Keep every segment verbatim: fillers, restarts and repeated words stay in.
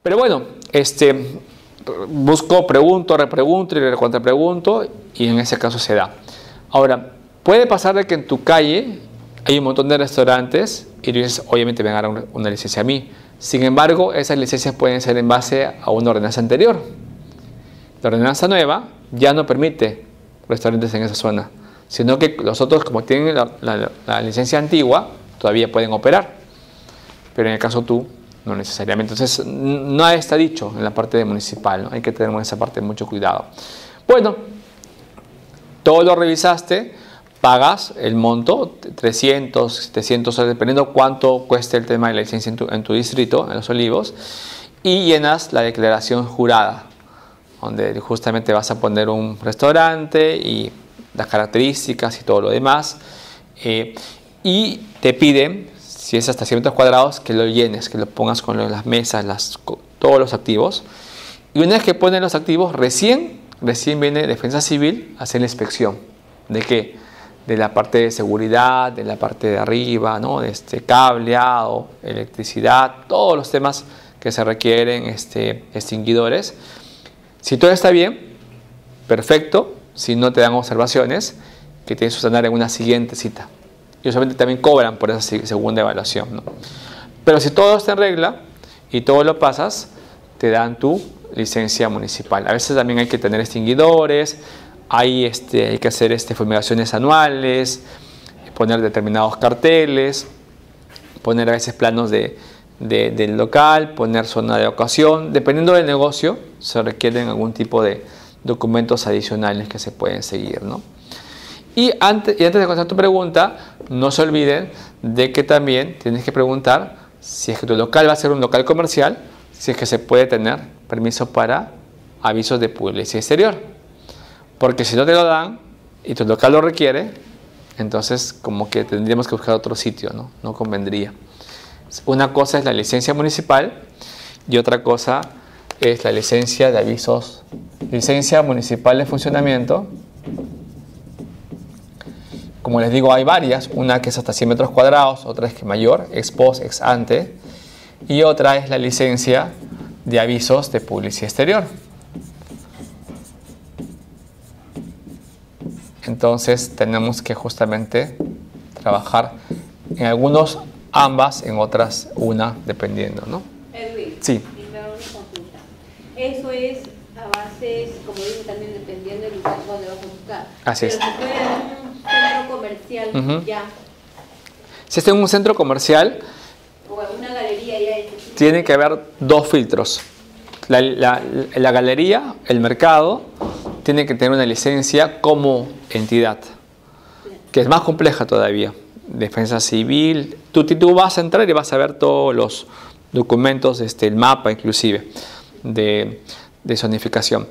Pero bueno, este, busco, pregunto, repregunto y recontrapregunto y en ese caso se da. Ahora, puede pasar de que en tu calle hay un montón de restaurantes y dices, obviamente me van a dar una licencia a mí. Sin embargo, esas licencias pueden ser en base a una ordenanza anterior. La ordenanza nueva ya no permite restaurantes en esa zona, sino que los otros, como tienen la, la, la licencia antigua, todavía pueden operar. Pero en el caso tú, no necesariamente. Entonces, no está dicho en la parte de municipal, ¿no? Hay que tener en esa parte mucho cuidado. Bueno, todo lo revisaste, pagas el monto, trescientos, setecientos soles, dependiendo cuánto cueste el tema de la licencia en tu, en tu distrito, en Los Olivos, y llenas la declaración jurada, donde justamente vas a poner un restaurante y las características y todo lo demás, eh, y te piden, si es hasta cien metros cuadrados, que lo llenes, que lo pongas con las mesas, las, todos los activos, y una vez que ponen los activos, recién, recién viene Defensa Civil a hacer la inspección. ¿De qué? De la parte de seguridad, de la parte de arriba, ¿no? De este cableado, electricidad, todos los temas que se requieren, este, extinguidores. Si todo está bien, perfecto. Si no te dan observaciones, que tienes que sanar en una siguiente cita. Y usualmente también cobran por esa segunda evaluación, ¿no? Pero si todo está en regla y todo lo pasas, te dan tu licencia municipal. A veces también hay que tener extinguidores, hay, este, hay que hacer este, fumigaciones anuales, poner determinados carteles, poner a veces planos de, de, del local, poner zona de evacuación. Dependiendo del negocio, se requieren algún tipo de documentos adicionales que se pueden seguir, ¿no? Y antes, y antes de contestar tu pregunta, no se olviden de que también tienes que preguntar si es que tu local va a ser un local comercial, si es que se puede tener permiso para avisos de publicidad exterior. Porque si no te lo dan y tu local lo requiere, entonces como que tendríamos que buscar otro sitio, ¿no? No convendría. Una cosa es la licencia municipal y otra cosa es la licencia de avisos, licencia municipal de funcionamiento. Como les digo, hay varias, una que es hasta cien metros cuadrados, otra es que mayor, ex post, ex ante, y otra es la licencia de avisos de publicidad exterior. Entonces tenemos que justamente trabajar en algunos ambas, en otras una, dependiendo, ¿no? Edwin, sí. una consulta. Eso es a bases, como digo, también dependiendo del lugar donde vas a buscar. Así Pero es. si fuera un centro comercial, Uh-huh. ya. Si está en un centro comercial, O en una galería ya. Es tiene que haber dos filtros. La, la, la galería, el mercado, tiene que tener una licencia como entidad, que es más compleja todavía. Defensa Civil, tú, tú vas a entrar y vas a ver todos los documentos, este, el mapa inclusive, de, de zonificación.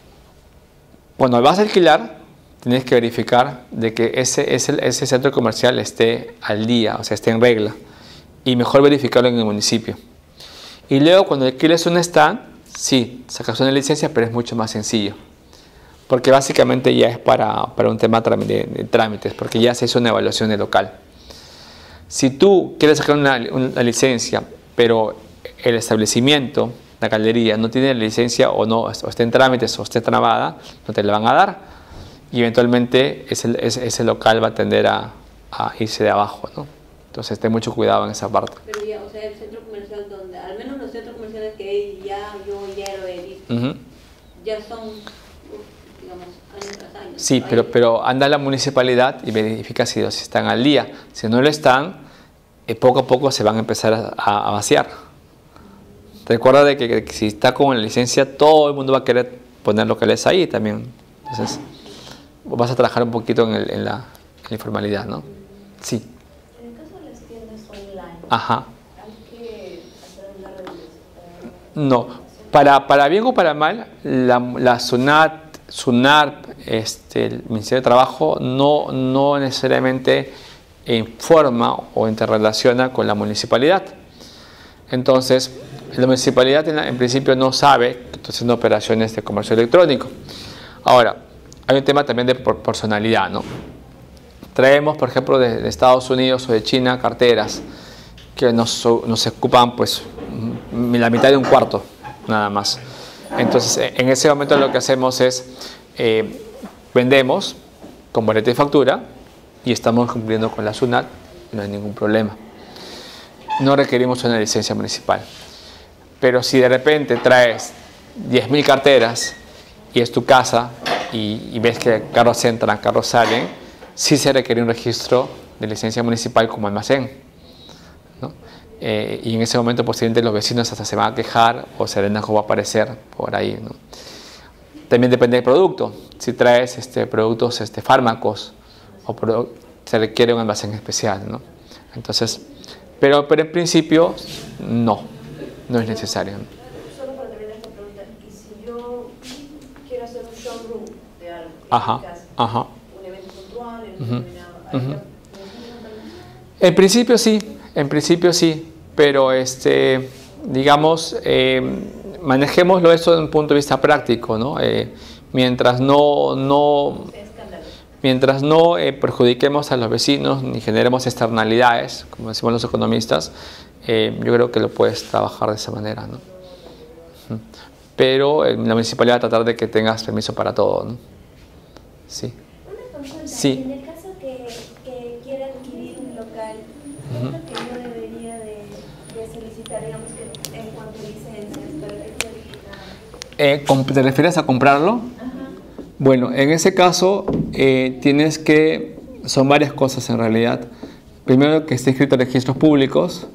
Cuando vas a alquilar, tienes que verificar de que ese, ese, ese centro comercial esté al día, o sea, esté en regla, y mejor verificarlo en el municipio. Y luego cuando alquiles un stand, sí, sacas una licencia, pero es mucho más sencillo. Porque básicamente ya es para, para un tema de, de trámites, porque ya se hizo una evaluación del local. Si tú quieres sacar una, una licencia, pero el establecimiento, la galería, no tiene licencia o, no, o está en trámites o esté trabada, no te la van a dar. Y eventualmente ese, ese, ese local va a tender a, a irse de abajo, ¿no? Entonces ten mucho cuidado en esa parte. Pero ya, o sea, el centro comercial donde, al menos los centros comerciales que ya yo ya lo he visto, Uh-huh. ya son, digamos, años tras años. Sí, Hay- pero, pero anda a la municipalidad y verifica si, si están al día. Si no lo están, eh, poco a poco se van a empezar a, a vaciar. Recuerda de que, que si está con la licencia, todo el mundo va a querer poner locales ahí también. Entonces, vas a trabajar un poquito en, el, en, la, en la informalidad, ¿no? Sí. En el caso de las tiendas online, Ajá. hay que hacer una revisión. No. Para, para bien o para mal, la, la SUNAT, SUNARP, este, el Ministerio de Trabajo no, no necesariamente informa o interrelaciona con la municipalidad. Entonces, la municipalidad en, en principio no sabe que está haciendo operaciones de comercio electrónico. Ahora, hay un tema también de proporcionalidad, ¿no? Traemos, por ejemplo, de, de Estados Unidos o de China carteras que nos, nos ocupan pues la mitad de un cuarto nada más. Entonces, en ese momento lo que hacemos es, eh, vendemos con boleta y factura y estamos cumpliendo con la SUNAT, no hay ningún problema. No requerimos una licencia municipal. Pero si de repente traes diez mil carteras y es tu casa y, y ves que carros entran, carros salen, sí se requiere un registro de licencia municipal como almacén, ¿no? Eh, y en ese momento posiblemente los vecinos hasta se van a quejar o Serenazgo va a aparecer por ahí, ¿no? También depende del producto. Si traes este, productos, este, fármacos, o pro, se requiere un almacén especial, ¿no? Entonces, pero, pero en principio no, no es necesario. Solo para terminar esta pregunta, y si yo quiero hacer un showroom de algo en Ajá, mi casa, ajá. un evento puntual, en un Uh-huh, determinado, uh-huh. ¿hay En principio sí, en principio sí, pero este, digamos, eh, manejémoslo esto desde un punto de vista práctico, ¿no? Eh, mientras no, no, mientras no eh, perjudiquemos a los vecinos ni generemos externalidades, como decimos los economistas, eh, yo creo que lo puedes trabajar de esa manera, ¿no? Pero eh, la municipalidad va a tratar de que tengas permiso para todo, ¿no? Sí. Una consulta, Sí. en el caso que, que quiera adquirir un local, ¿qué es lo que yo debería de, de solicitar, digamos, que en cuanto a licencias, para que esté habilitado? Eh, ¿Te refieres a comprarlo? Ajá. Bueno, en ese caso eh, tienes que, son varias cosas en realidad. Primero, que esté inscrito en registros públicos,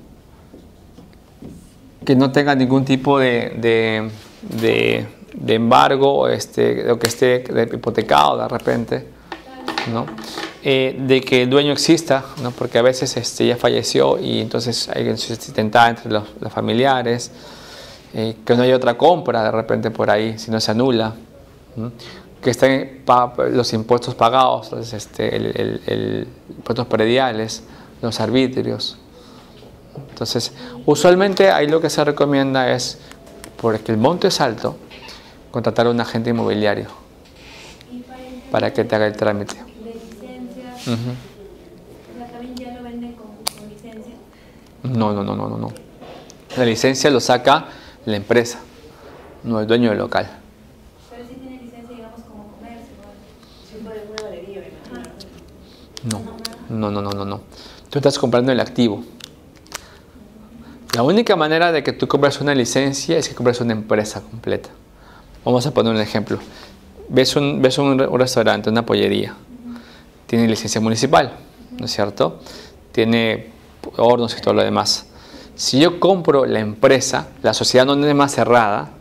que no tenga ningún tipo de, de, de, de embargo, este, o que esté hipotecado de repente, ¿no? Eh, de que el dueño exista, ¿no? Porque a veces este, ya falleció y entonces hay insustentada entre los, los familiares, eh, que no hay otra compra de repente por ahí, si no se anula, ¿no? Que estén los impuestos pagados, entonces, este, el, el, el impuestos prediales, los arbitrios. Entonces, usualmente ahí lo que se recomienda es, porque el monto es alto, contratar a un agente inmobiliario Y para, el para que te haga el trámite. de licencias, Uh-huh. o sea, también ya lo venden con, con licencia. No, no, no, no, no, no. La licencia lo saca la empresa, no el dueño del local. Pero sí tiene licencia, digamos, como comercio, ¿no? Si fuera una galería, me imagino. No, no, no, no, no, no. Tú estás comprando el activo. La única manera de que tú compres una licencia es que compres una empresa completa. Vamos a poner un ejemplo. Ves un, ves un, un restaurante, una pollería. Tiene licencia municipal, ¿no es cierto? Tiene hornos y todo lo demás. Si yo compro la empresa, la sociedad anónima cerrada,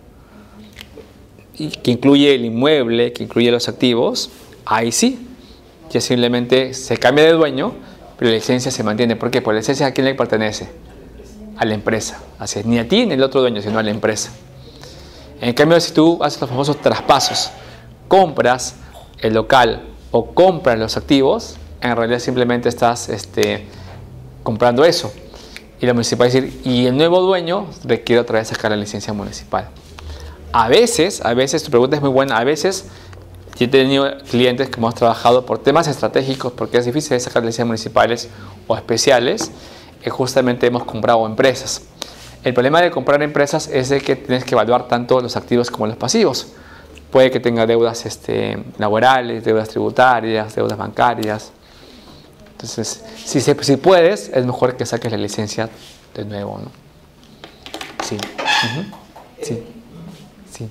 y que incluye el inmueble, que incluye los activos, ahí sí, ya simplemente se cambia de dueño, pero la licencia se mantiene. ¿Por qué? Porque la licencia, ¿a quién le pertenece? A la empresa. Así es, ni a ti ni al otro dueño, sino a la empresa. En cambio, si tú haces los famosos traspasos, compras el local o compras los activos, en realidad simplemente estás este, comprando eso. Y la municipalidad va a decir, y el nuevo dueño requiere otra vez sacar la licencia municipal. A veces, a veces, tu pregunta es muy buena, a veces yo he tenido clientes que hemos trabajado por temas estratégicos, porque es difícil sacar licencias municipales o especiales, que justamente hemos comprado empresas. El problema de comprar empresas es de que tienes que evaluar tanto los activos como los pasivos. Puede que tenga deudas este, laborales, deudas tributarias, deudas bancarias. Entonces, si, se, si puedes, es mejor que saques la licencia de nuevo, ¿no? Sí. Uh-huh. Sí. Sí.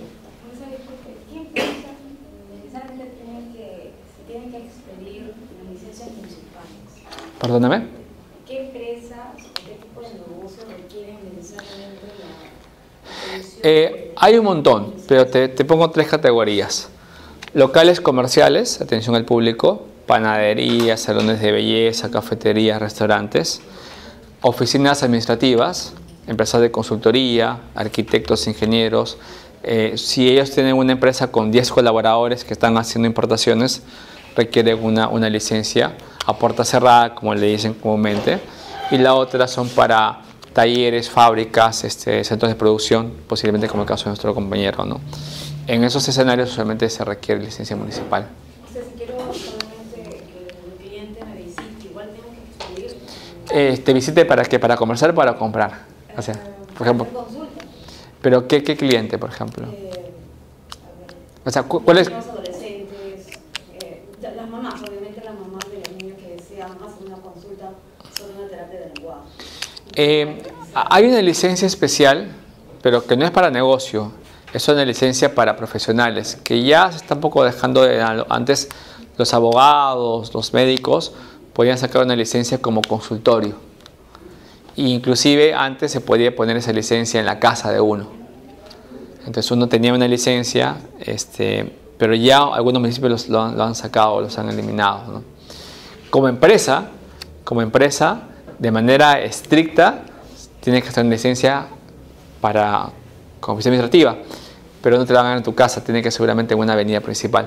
¿Qué empresas necesariamente tienen que, se tienen que expedir las licencias municipales? Perdóname. ¿Qué empresas o qué tipo de negocios requieren necesariamente la expedición? Eh, hay un montón, pero te, te pongo tres categorías. Locales comerciales, atención al público, panaderías, salones de belleza, cafeterías, restaurantes. Oficinas administrativas, empresas de consultoría, arquitectos, ingenieros. Eh, si ellos tienen una empresa con diez colaboradores que están haciendo importaciones, requieren una, una licencia a puerta cerrada, como le dicen comúnmente. Y la otra son para talleres, fábricas, este, centros de producción, posiblemente como el caso de nuestro compañero, ¿no? En esos escenarios solamente se requiere licencia municipal. O sea, si quiero solamente que el cliente me visite, igual tengo que expedir. Eh, ¿Te visite para qué? ¿Para conversar o para comprar? O sea, por ejemplo, ¿Pero qué, qué cliente, por ejemplo? Eh, a ver, O sea, cu- ¿cuál es? niños, adolescentes, eh, ya- las mamás, obviamente las mamás de los niños que desean hacer una consulta sobre una terapia de lenguaje. Eh, hay una licencia especial, pero que no es para negocio, es una licencia para profesionales, que ya se está un poco dejando de lado. Antes los abogados, los médicos podían sacar una licencia como consultorio. E inclusive antes se podía poner esa licencia en la casa de uno. Entonces uno tenía una licencia, este, pero ya algunos municipios los, lo, han, lo han sacado, los han eliminado, ¿no? Como empresa, como empresa, de manera estricta, tienes que hacer una licencia para como oficina administrativa, pero no te la van a dar en tu casa, tiene que seguramente en una avenida principal.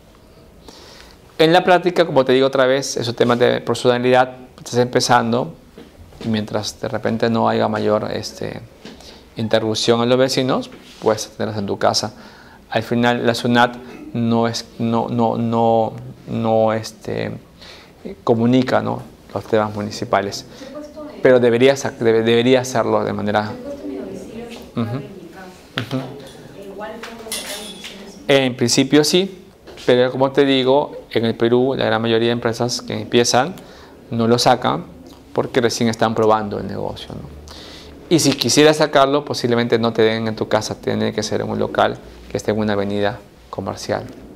En la práctica, como te digo otra vez, esos temas de personalidad, estás empezando, y mientras de repente no haya mayor este, interrupción en los vecinos, puedes tenerlas en tu casa. Al final, la SUNAT no, es, no, no, no, no este, comunica, ¿no?, los temas municipales, pero debería, debe, debería hacerlo de manera... Uh -huh. Uh-huh. En principio sí, pero como te digo, en el Perú la gran mayoría de empresas que empiezan no lo sacan porque recién están probando el negocio, ¿no? Y si quisieras sacarlo, posiblemente no te den en tu casa, tiene que ser en un local que esté en una avenida comercial.